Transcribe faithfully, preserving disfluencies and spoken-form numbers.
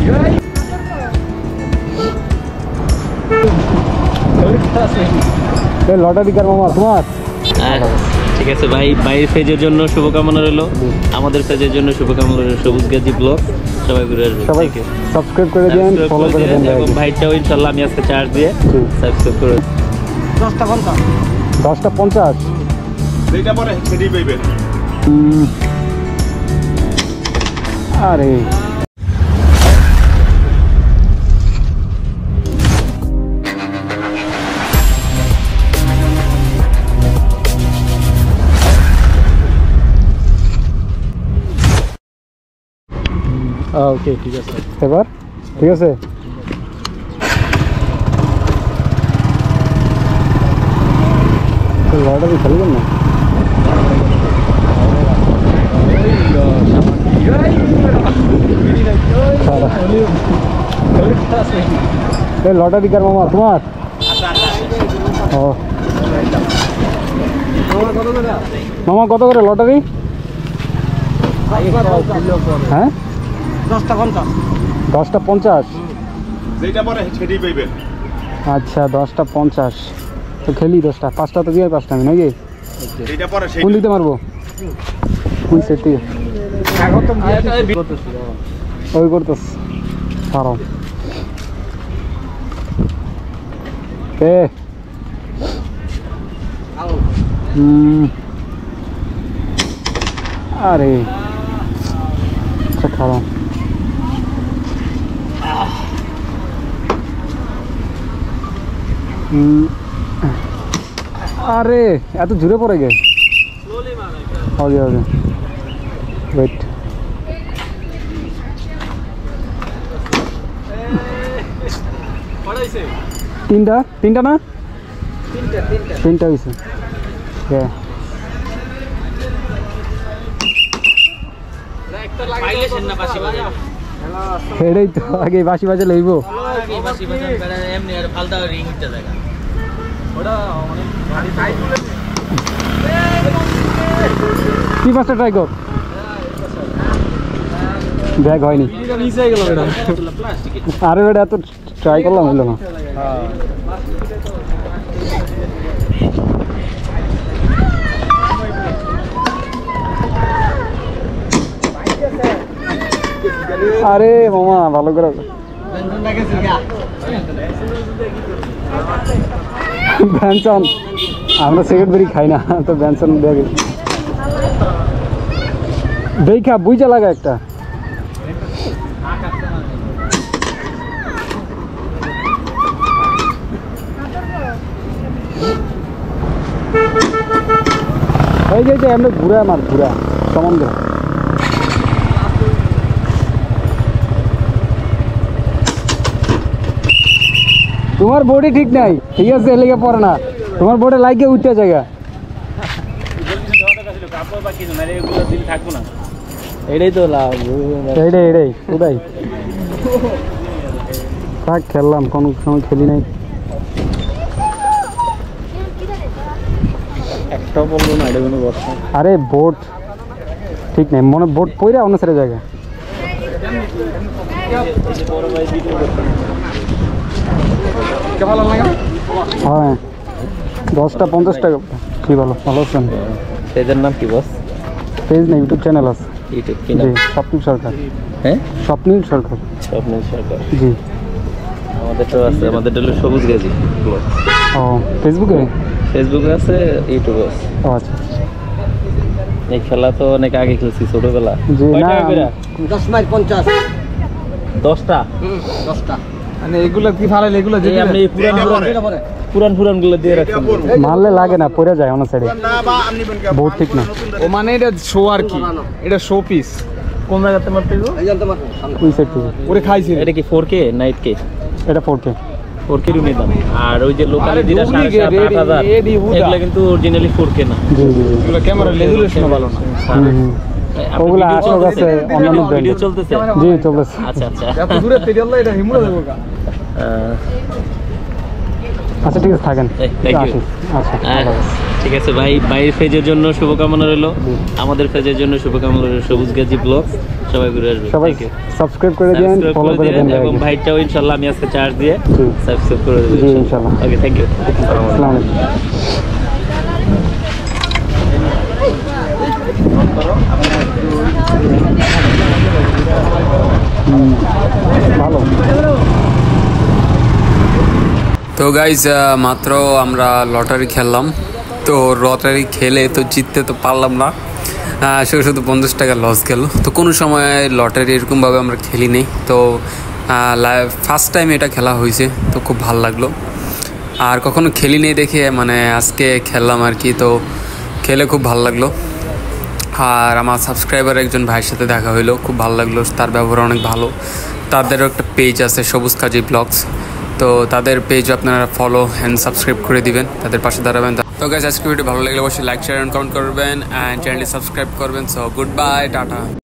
Lottery কার মামা তোমার? ঠিক আছে ভাই, ভাইয়ের পেজের জন্য শুভকামনা রইল, আমাদের পেজের জন্য শুভকামনা রইল। সবুজ গাজী ব্লগ সবাই ঘুরে আসবে, সবাই সাবস্ক্রাইব করে দেন, ফলো করে দেন এবং ভাইটাও ইনশাআল্লাহ আমি আজকে চার্জ দিয়ে সাবস্ক্রাইব করে দশটা পঞ্চাশ দশটা পঞ্চাশ যেটা পরে সেটাই পাইবেন। আরে ওকে ঠিক আছে, এবার ঠিক আছে। লটারি খেলবেন না? লটারি কার মামা তোমার? ও মামা কত করে লটারি? হ্যাঁ দশটা পঞ্চাশ দশটা পঞ্চাশ যেটা পরে সেটাই পাইবেন। আচ্ছা দশটা পঞ্চাশ তো খেলি দশটা, পাঁচটা তো দিয়ে পাঁচটা আমি নাকি? যেটা পরে কোন দিতে মারবো? কোন সেট থেকে ওই করতেস সারাও এ হুম আরে আচ্ছা খারাপ আরে এত জোরে পড়ে গে ওকে ওকে ওয়েট তিনটা তিনটা না তিনটা হয়েছে এটাই তো আগে বাসি বাজে লইব কি পাঁচটা ট্রাই কর ব্যাগ হয়নি আরে বেটা এত ট্রাই করলাম হইল না আরে মামা ভালো করে ব্যঞ্চন আমরা সিগারেট বেরি খাই না তো ব্যঞ্চন দেখে দেখা বুঝা লাগা একটা এই যে এমনি ঘুরা আমার ঘুরা সম্বন্ধে তোমার বডি ঠিক নাই ঠিক আছে লেগে পড়ে না তোমার বডি লাগে উঠতে জায়গা এটাই তো লাভ এইটাই এইটাই ওটাই থাক খেললাম কোনো সময় খেলি নাই একটা বললো না এটা কোনো বর্ষা আরে বোট ঠিক নাই মনে বোট পইরা অন্য সাইডে জায়গা হ্যাঁ দশটা পঞ্চাশ টাকা কি বলো ভালো আছেন পেজের নাম কি বস পেজ না ইউটিউব চ্যানেল আছে ইউটিউব কি নাম স্বপ্নিল সরকার হ্যাঁ স্বপ্নিল সরকার স্বপ্নিল সরকার জি আমাদের তো আছে আমাদের হলো সবুজ গাজী ব্লগ ও ফেসবুকে ফেসবুকে আছে ইউটিউবে আছে ও আচ্ছা এই খেলা তো অনেক আগে খেলছি ছোটবেলা জি না দশ মাইল পঞ্চাশ দশটা দশটা মানে এগুলো কি ভালো এগুলো এই আপনি পুরান পুরান পুরান পুরান গুলো দিয়ে রাখছেন মারলে লাগে না পড়ে যায় অন্য সাইডে বহুত ঠিক না ও মানে এটা শো আর কি এটা শো পিস কোন জায়গাতে মারতে গো এই জানতে পারবো ওই সাইড থেকে ওরে খাইছি এটা কি ফোর কে নাইট কে এটা ফোর কে ফোর কে রুমে দাম আর ওই যে লোকাল যেটা সাড়ে সাত আট হাজার এগুলো কিন্তু অরিজিনালি ফোর কে না জি জি এগুলো ক্যামেরা রেজুলেশন ভালো না ওগুলো আসলে আছে অন্যান্য ভিডিও চলতেছে জি চলতেছে আচ্ছা আচ্ছা এত দূরে থেকে আল্লাহ এটা হিমুড়া দেবো কা আহ, আচ্ছা ঠিক আছে থাকেন এই, thank you. আসি আচ্ছা হ্যাঁ। ভালো। ঠিক আছে ভাই, ভাইয়ের পেজের জন্য শুভকামনা রইল, আমাদের পেজের জন্য শুভকামনা রইল। সবুজ গাজী ব্লগ সবাই ঘুরে আসবে। সবাই Thank you. সাবস্ক্রাইব করে দিন, Subscribe ফলো করে করে দিবেন দেন এবং ভাইকে। ভাইটাও ইনশাআল্লাহ আমি আজকে চার্জ দিয়ে জি। সাবস্ক্রাইব করে দেব জি, ইনশাআল্লাহ। Okay, thank you. আসসালামু আলাইকুম। হুম, ভালো। তো গাইজ মাত্র আমরা লটারি খেললাম, তো লটারি খেলে তো জিততে তো পারলাম না, আহ, শুধু শুধু পঞ্চাশ টাকা লস গেল। তো কোনো সময় লটারি এরকমভাবে আমরা খেলি নেই, তো ফার্স্ট টাইম এটা খেলা হয়েছে, তো খুব ভালো লাগলো। আর কখনো খেলি নেই দেখে মানে আজকে খেললাম আর কি, তো খেলে খুব ভালো লাগলো। আর আমার সাবস্ক্রাইবার একজন ভাইয়ের সাথে দেখা হইলো, খুব ভালো লাগলো, তার ব্যবহার অনেক ভালো। তাদেরও একটা পেজ আছে সবুজ গাজী ব্লগস, তো তাদের পেজ আপনারা ফলো অ্যান্ড সাবস্ক্রাইব করে দিবেন, তাদের পাশে দাঁড়াবেন। তো গাইস আজকে ভিডিও ভালো লাগলে অবশ্যই লাইক শেয়ার অ্যান্ড কমেন্ট করবেন অ্যান্ড চ্যানেলটি সাবস্ক্রাইব করবেন। So good bye, tata.